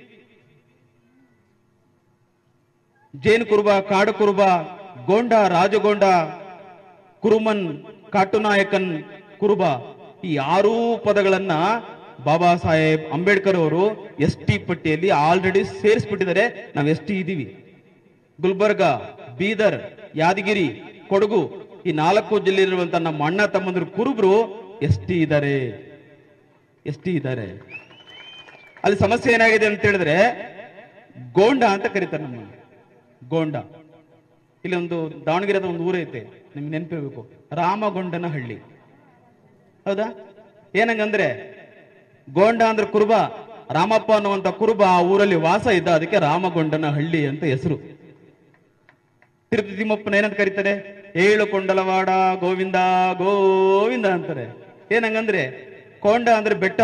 ಜೇನು ಕುರುಬ, ಕಾಡು ಕುರುಬ, ಗೋಂಡ, ರಾಜಗೋಂಡ, ಕುರುಮನ್, ಕಾಟುನಾಯಕನ್ ಕುರುಬ, ಈ 6 ಪದಗಳನ್ನ ಬಾಬಾ ಸಾಹೇಬ್ ಅಂಬೇಡ್ಕರ್ ಅವರು ಎಸ್ ಟಿ ಪಟ್ಟಿಯಲ್ಲಿ ಆಲ್ರೆಡಿ ಸೇರಿಸ್ಬಿಟ್ಟಿದ್ದಾರೆ. ನಾವು ಎಸ್ ಟಿ ಇದೀವಿ. ಗುಲ್ಬರ್ಗ, ಬೀದರ್, ಯಾದಗಿರಿ, ಕೊಡಗು ಈ 4 ಜಿಲ್ಲೆಯಲ್ಲಿರುವಂತಹ ನಮ್ಮ ಅಣ್ಣ ತಮ್ಮಂದ್ರು ಕುರುಬರು ಎಸ್ ಟಿ ಇದ್ದಾರೆ. ಅಲ್ಲಿ ಸಮಸ್ಯೆ ಏನಾಗಿದೆ ಅಂತ ಹೇಳಿದ್ರೆ ಗೋಂಡ ಅಂತ ಕರೀತಾರೆ. ನಮ್ಮ ಗೋಂಡ ಇಲ್ಲಿ ಒಂದು ದಾವಣಗೆರೆದ ಒಂದು ಊರೈತೆ, ನಿಮ್ಗೆ ನೆನಪಿರ್ಬೇಕು, ರಾಮಗೊಂಡನ ಹಳ್ಳಿ. ಹೌದಾ? ಏನಂಗಂದ್ರೆ ಗೋಂಡ ಅಂದ್ರೆ ಕುರುಬ, ರಾಮಪ್ಪ ಅನ್ನುವಂತ ಕುರುಬ ಆ ಊರಲ್ಲಿ ವಾಸ ಇದ್ದ, ಅದಕ್ಕೆ ರಾಮಗೊಂಡನ ಹಳ್ಳಿ ಅಂತ ಹೆಸರು. ತಿರುಪತಿ ತಿಮ್ಮಪ್ಪನ ಏನಂತ ಕರೀತಾರೆ? 7 ಕೊಂಡಲವಾಡ ಗೋವಿಂದ ಗೋವಿಂದ ಅಂತಾರೆ. ಏನಂಗಂದ್ರೆ ಕೊಂಡ ಅಂದ್ರೆ ಬೆಟ್ಟ,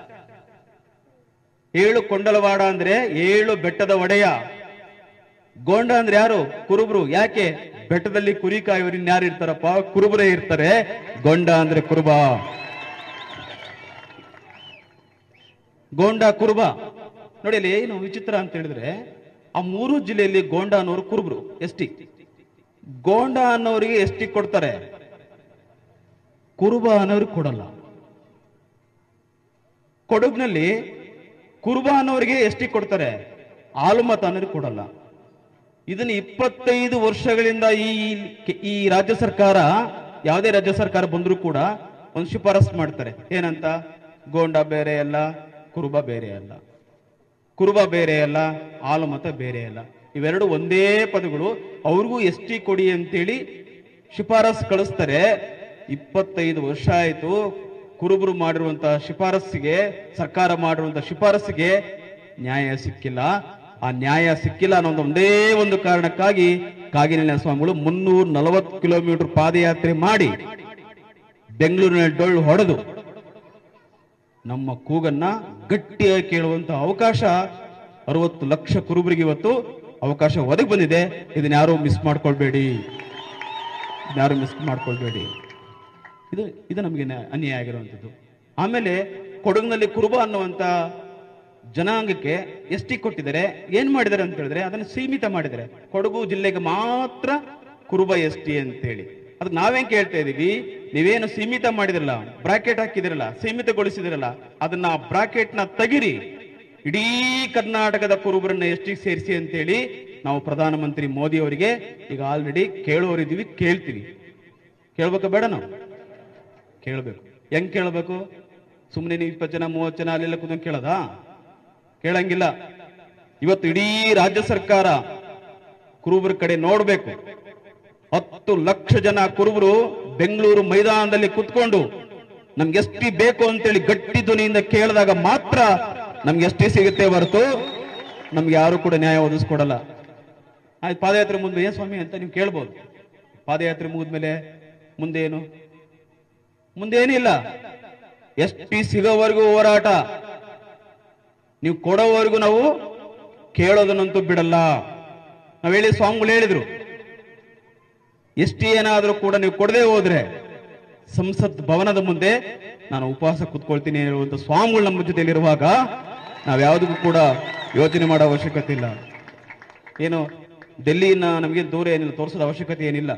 7 ಕೊಂಡಲವಾಡ ಅಂದ್ರೆ 7 ಬೆಟ್ಟದ ಒಡೆಯ. ಗೋಂಡ ಅಂದ್ರೆ ಯಾರು? ಕುರುಬರು. ಯಾಕೆ? ಬೆಟ್ಟದಲ್ಲಿ ಕುರಿ ಕಾಯೋರು ಇನ್ಯಾರು ಇರ್ತಾರಪ್ಪ? ಕುರುಬರೇ ಇರ್ತಾರೆ. ಗೊಂಡ ಅಂದ್ರೆ ಕುರುಬ. ಗೋಂಡ, ಕುರುಬ ನೋಡಿ. ಅಲ್ಲಿ ಏನು ವಿಚಿತ್ರ ಅಂತ ಹೇಳಿದ್ರೆ ಆ 3 ಜಿಲ್ಲೆಯಲ್ಲಿ ಗೋಂಡ ಅನ್ನೋರು ಕುರುಬರು ಎಸ್ ಟಿ. ಗೋಂಡ ಅನ್ನೋರಿಗೆ ಎಸ್ ಟಿ ಕೊಡ್ತಾರೆ, ಕುರುಬ ಅನ್ನೋರಿಗೆ ಕೊಡಲ್ಲ. ಕೊಡಗಿನಲ್ಲಿ ಕುರುಬ ಅನ್ನೋರಿಗೆ ಎಸ್ ಟಿ ಕೊಡ್ತಾರೆ, ಆಲುಮತ ಅನ್ನೋರಿಗೆ ಕೊಡಲ್ಲ. ಇದನ್ನ 25 ವರ್ಷಗಳಿಂದ ಈ ರಾಜ್ಯ ಸರ್ಕಾರ, ಯಾವುದೇ ರಾಜ್ಯ ಸರ್ಕಾರ ಬಂದರೂ ಕೂಡ ಒಂದು ಶಿಫಾರಸ್ ಮಾಡ್ತಾರೆ. ಏನಂತ? ಗೋಂಡ ಬೇರೆ ಅಲ್ಲ, ಕುರುಬ ಬೇರೆ ಅಲ್ಲ, ಕುರುಬ ಬೇರೆ ಅಲ್ಲ, ಆಲುಮತ ಬೇರೆ ಅಲ್ಲ. ಇವೆರಡು ಒಂದೇ ಪದಗಳು. ಅವ್ರಿಗೂ ಎಸ್ ಟಿ ಕೊಡಿ ಅಂತೇಳಿ ಶಿಫಾರಸ್ ಕಳಿಸ್ತಾರೆ. 25 ವರ್ಷ ಆಯ್ತು. ಕುರುಬರು ಮಾಡಿರುವಂತಹ ಶಿಫಾರಸ್ಸಿಗೆ, ಸರ್ಕಾರ ಮಾಡಿರುವಂತಹ ಶಿಫಾರಸ್ಸಿಗೆ ನ್ಯಾಯ ಸಿಕ್ಕಿಲ್ಲ. ಆ ನ್ಯಾಯ ಸಿಕ್ಕಿಲ್ಲ ಅನ್ನೋ ಒಂದೇ ಒಂದು ಕಾರಣಕ್ಕಾಗಿ ಕಾಗಿನೆಲೆ ಸ್ವಾಮಿಗಳು 340 ಕಿಲೋಮೀಟರ್ ಪಾದಯಾತ್ರೆ ಮಾಡಿ ಬೆಂಗಳೂರಿನಲ್ಲಿ ಡೊಳ್ಳು ಹೊಡೆದು ನಮ್ಮ ಕೂಗನ್ನ ಗಟ್ಟಿಯಾಗಿ ಕೇಳುವಂತಹ ಅವಕಾಶ 60 ಲಕ್ಷ ಕುರುಬರಿಗೆ ಇವತ್ತು ಅವಕಾಶ ಒದಗಿ ಬಂದಿದೆ. ಇದನ್ನ ಯಾರು ಮಿಸ್ ಮಾಡ್ಕೊಳ್ಬೇಡಿ. ಇದು ನಮಗೆ ಅನ್ಯಾಯ ಆಗಿರುವಂಥದ್ದು. ಆಮೇಲೆ ಕೊಡಗಿನಲ್ಲಿ ಕುರುಬ ಅನ್ನುವಂತ ಜನಾಂಗಕ್ಕೆ ಎಸ್ ಟಿ ಕೊಟ್ಟಿದ್ದಾರೆ. ಏನ್ ಮಾಡಿದ್ದಾರೆ ಅಂತ ಹೇಳಿದ್ರೆ ಅದನ್ನು ಸೀಮಿತ ಮಾಡಿದ್ದಾರೆ. ಕೊಡಗು ಜಿಲ್ಲೆಗೆ ಮಾತ್ರ ಕುರುಬ ಎಸ್ ಟಿ ಅಂತ ಹೇಳಿ. ಅದಕ್ಕೆ ನಾವೇನ್ ಕೇಳ್ತಾ ಇದೀವಿ? ನೀವೇನು ಸೀಮಿತ ಮಾಡಿದಿರಲ್ಲ, ಬ್ರಾಕೆಟ್ ಹಾಕಿದಿರಲ್ಲ, ಸೀಮಿತಗೊಳಿಸಿದಿರಲ್ಲ, ಅದನ್ನ ಬ್ರಾಕೆಟ್ ನ ತೆಗಿರಿ. ಇಡೀ ಕರ್ನಾಟಕದ ಕುರುಬರನ್ನ ಎಸ್ ಟಿ ಸೇರಿಸಿ ಅಂತೇಳಿ ನಾವು ಪ್ರಧಾನಮಂತ್ರಿ ಮೋದಿ ಅವರಿಗೆ ಈಗ ಆಲ್ರೆಡಿ ಕೇಳೋರಿದ್ದೀವಿ, ಕೇಳ್ತೀವಿ. ಕೇಳ್ಬೇಕ ಬೇಡ? ನಾವು ಕೇಳಬೇಕು. ಹೆಂಗ್ ಕೇಳಬೇಕು? ಸುಮ್ಮನೆ ನೀವು 20 ಜನ 30 ಜನ ಅಲ್ಲೆಲ್ಲ ಕೂತ್ಕೊಂಡು ಕೇಳೋದಾ? ಕೇಳಂಗಿಲ್ಲ. ಇವತ್ತು ಇಡೀ ರಾಜ್ಯ ಸರ್ಕಾರ ಕುರುಬರ ಕಡೆ ನೋಡ್ಬೇಕು. 10 ಲಕ್ಷ ಜನ ಕುರುಬರು ಬೆಂಗಳೂರು ಮೈದಾನದಲ್ಲಿ ಕುತ್ಕೊಂಡು ನಮ್ಗೆ ಎಸ್ ಟಿ ಬೇಕು ಅಂತೇಳಿ ಗಟ್ಟಿ ಧ್ವನಿಯಿಂದ ಕೇಳಿದಾಗ ಮಾತ್ರ ನಮ್ಗೆ ಎಸ್ ಟಿ ಸಿಗುತ್ತೆ ಹೊರತು ನಮ್ಗೆ ಯಾರು ಕೂಡ ನ್ಯಾಯ ಒದಗಿಸ್ಕೊಡಲ್ಲ. ಆಯ್ತು, ಪಾದಯಾತ್ರೆ ಮುಂದೆ ಏನ್ ಸ್ವಾಮಿ ಅಂತ ನೀವು ಕೇಳ್ಬೋದು. ಪಾದಯಾತ್ರೆ ಮುಗಿದ್ಮೇಲೆ ಮುಂದೇನಿಲ್ಲ. ಎಸ್ ಟಿ ಸಿಗೋವರೆಗೂ ಹೋರಾಟ. ನೀವು ಕೊಡೋವರೆಗೂ ನಾವು ಕೇಳೋದನ್ನಂತೂ ಬಿಡಲ್ಲ. ನಾವ್ ಹೇಳಿ ಸ್ವಾಮಿಗಳು ಹೇಳಿದ್ರು, ಎಸ್ ಟಿ ಏನಾದ್ರೂ ಕೂಡ ನೀವು ಕೊಡದೆ ಹೋದ್ರೆ ಸಂಸತ್ ಭವನದ ಮುಂದೆ ನಾನು ಉಪವಾಸ ಕೂತ್ಕೊಳ್ತೀನಿ ಹೇಳುವಂತ ಸ್ವಾಮಿಗಳು ನಮ್ಮ ಜೊತೆಯಲ್ಲಿರುವಾಗ ನಾವ್ ಯಾವುದಕ್ಕೂ ಕೂಡ ಯೋಚನೆ ಮಾಡೋ ಅವಶ್ಯಕತೆ ಇಲ್ಲ. ಏನು ಡೆಲ್ಲಿನ ನಮಗೆ ದೂರ ಏನಿಲ್ಲ, ತೋರಿಸೋದ ಅವಶ್ಯಕತೆ ಏನಿಲ್ಲ.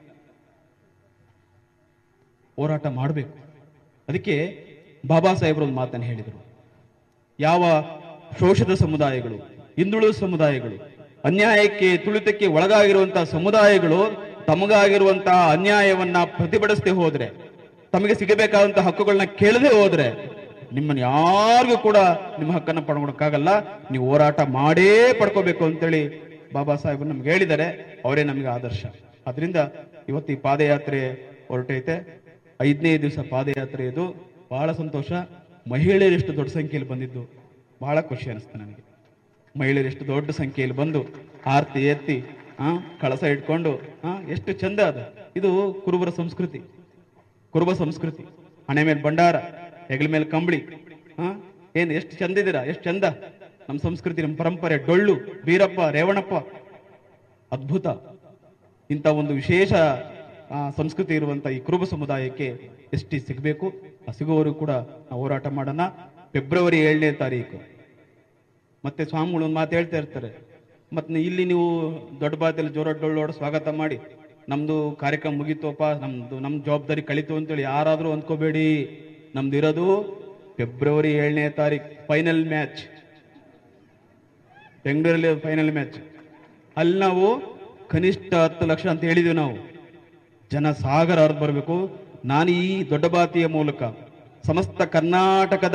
ಹೋರಾಟ ಮಾಡಬೇಕು. ಅದಕ್ಕೆ ಬಾಬಾ ಸಾಹೇಬರು ಒಂದು ಮಾತನ್ನು ಹೇಳಿದರು. ಯಾವ ಶೋಷಿತ ಸಮುದಾಯಗಳು, ಹಿಂದುಳಿದ ಸಮುದಾಯಗಳು, ಅನ್ಯಾಯಕ್ಕೆ ತುಳಿತಕ್ಕೆ ಒಳಗಾಗಿರುವಂತಹ ಸಮುದಾಯಗಳು ತಮಗಾಗಿರುವಂತಹ ಅನ್ಯಾಯವನ್ನ ಪ್ರತಿಭಟಿಸದೆ ಹೋದ್ರೆ, ತಮಗೆ ಸಿಗಬೇಕಾದಂತಹ ಹಕ್ಕುಗಳನ್ನ ಕೇಳದೆ ಹೋದ್ರೆ ನಿಮ್ಮನ್ನು ಯಾರಿಗೂ ಕೂಡ ನಿಮ್ಮ ಹಕ್ಕನ್ನು ಪಡ್ಕೊಳಕ್ಕಾಗಲ್ಲ. ನೀವು ಹೋರಾಟ ಮಾಡೇ ಪಡ್ಕೋಬೇಕು ಅಂತೇಳಿ ಬಾಬಾ ಸಾಹೇಬ್ ನಮ್ಗೆ ಹೇಳಿದ್ದಾರೆ. ಅವರೇ ನಮಗೆ ಆದರ್ಶ. ಅದರಿಂದ ಇವತ್ತು ಈ ಪಾದಯಾತ್ರೆ ಹೊರಟೈತೆ. 5ನೇ ದಿವಸ ಪಾದಯಾತ್ರೆ. ಇದು ಬಹಳ ಸಂತೋಷ. ಮಹಿಳೆಯರು ಎಷ್ಟು ದೊಡ್ಡ ಸಂಖ್ಯೆಯಲ್ಲಿ ಬಂದಿದ್ದು ಬಹಳ ಖುಷಿ ಅನಿಸ್ತು ನನಗೆ. ಮಹಿಳೆಯರು ಎಷ್ಟು ದೊಡ್ಡ ಸಂಖ್ಯೆಯಲ್ಲಿ ಬಂದು ಆರತಿ ಎತ್ತಿ ಕಳಸ ಇಟ್ಕೊಂಡು ಎಷ್ಟು ಚಂದ ಅದು. ಇದು ಕುರುಬರ ಸಂಸ್ಕೃತಿ. ಕುರುಬ ಸಂಸ್ಕೃತಿ. ಹಣೆ ಮೇಲೆ ಭಂಡಾರ, ಹೆಗಲ ಮೇಲೆ ಕಂಬಳಿ. ಏನು ಎಷ್ಟು ಚಂದ ಇದ್ದೀರಾ, ಎಷ್ಟು ಚಂದ ನಮ್ಮ ಸಂಸ್ಕೃತಿ, ನಮ್ಮ ಪರಂಪರೆ. ಡೊಳ್ಳು, ಬೀರಪ್ಪ, ರೇವಣಪ್ಪ, ಅದ್ಭುತ. ಇಂಥ ಒಂದು ವಿಶೇಷ ಸಂಸ್ಕೃತಿ ಇರುವಂತ ಈ ಕುರುಬ ಸಮುದಾಯಕ್ಕೆ ಎಸ್ಟಿ ಸಿಗಬೇಕು. ಸಿಗುವವರು ಕೂಡ ನಾವು ಹೋರಾಟ ಮಾಡೋಣ. ಫೆಬ್ರವರಿ 7ನೇ ತಾರೀಕು ಮತ್ತೆ ಸ್ವಾಮಿಗಳು ಒಂದು ಮಾತು ಹೇಳ್ತಾ ಇರ್ತಾರೆ. ಮತ್ತೆ ಇಲ್ಲಿ ನೀವು ದೊಡ್ಡ ಬಾತಿಯಲ್ಲಿ ಜೋರ ಡೊಳ್ಳೋಡ ಸ್ವಾಗತ ಮಾಡಿ ನಮ್ದು ಕಾರ್ಯಕ್ರಮ ಮುಗೀತೋಪ, ನಮ್ ಜವಾಬ್ದಾರಿ ಕಳೀತು ಅಂತೇಳಿ ಯಾರಾದ್ರೂ ಅಂದ್ಕೋಬೇಡಿ. ನಮ್ದು ಇರೋದು ಫೆಬ್ರವರಿ 7ನೇ ತಾರೀಕು ಫೈನಲ್ ಮ್ಯಾಚ್. ಬೆಂಗಳೂರಲ್ಲಿ ಫೈನಲ್ ಮ್ಯಾಚ್. ಅಲ್ಲಿ ನಾವು ಕನಿಷ್ಠ 10 ಲಕ್ಷ ಅಂತ ಹೇಳಿದ್ವಿ. ನಾವು ಜನ ಸಾಗರ ಹರಿದು ಬರಬೇಕು. ನಾನು ಈ ದೊಡ್ಡ ಬಾತಿಯ ಮೂಲಕ ಸಮಸ್ತ ಕರ್ನಾಟಕದ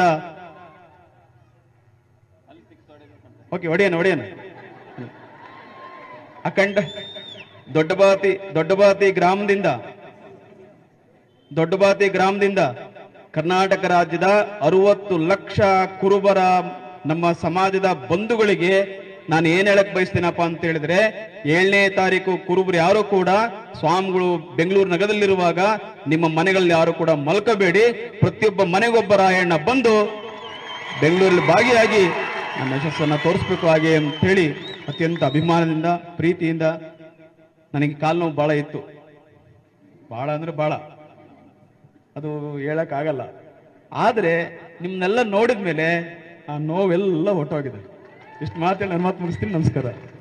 ಒಡೆಯನ ಅಖಂಡ ದೊಡ್ಡಬಾತಿ ಗ್ರಾಮದಿಂದ ಕರ್ನಾಟಕ ರಾಜ್ಯದ 60 ಲಕ್ಷ ಕುರುಬರ ನಮ್ಮ ಸಮಾಜದ ಬಂಧುಗಳಿಗೆ ನಾನು ಏನ್ ಹೇಳಕ್ ಬಯಸ್ತೀನಪ್ಪ ಅಂತ ಹೇಳಿದ್ರೆ, 7ನೇ ತಾರೀಕು ಕುರುಬರು ಯಾರು ಕೂಡ ಸ್ವಾಮಿಗಳು ಬೆಂಗಳೂರು ನಗರದಲ್ಲಿರುವಾಗ ನಿಮ್ಮ ಮನೆಗಳಲ್ಲಿ ಯಾರು ಕೂಡ ಮಲ್ಕಬೇಡಿ. ಪ್ರತಿಯೊಬ್ಬ ಮನೆಗೊಬ್ಬ ರಾಯಣ್ಣ ಬಂದು ಬೆಂಗಳೂರಲ್ಲಿ ಭಾಗಿಯಾಗಿ ನಮ್ಮ ಯಶಸ್ಸನ್ನ ತೋರಿಸ್ಬೇಕು. ಹಾಗೆ ಅಂತ ಹೇಳಿ ಅತ್ಯಂತ ಅಭಿಮಾನದಿಂದ, ಪ್ರೀತಿಯಿಂದ. ನನಗೆ ಕಾಲು ನೋವು ಬಹಳ ಇತ್ತು. ಬಹಳ ಅಂದ್ರೆ ಬಹಳ, ಅದು ಹೇಳಕ್ ಆಗಲ್ಲ. ಆದ್ರೆ ನಿಮ್ನೆಲ್ಲ ನೋಡಿದ್ಮೇಲೆ ಆ ನೋವೆಲ್ಲ ಹೊಟ್ಟೋಗಿದೆ. ಇಷ್ಟು ಮಾತೇಳಿ ನನ್ನ ಮಾತು ಮುಗಿಸ್ತೀನಿ. ನಮಸ್ಕಾರ.